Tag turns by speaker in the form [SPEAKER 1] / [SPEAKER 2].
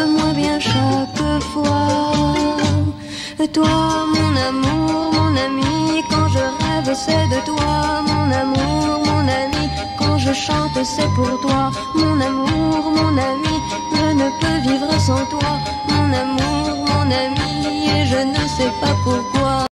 [SPEAKER 1] moins bien chaque fois. Toi, mon amour, mon ami, quand je rêve, c'est de toi. Mon amour, mon ami, quand je chante, c'est pour toi. Mon amour, mon ami, je ne peux vivre sans toi. Mon amour, mon ami, et je ne sais pas pourquoi.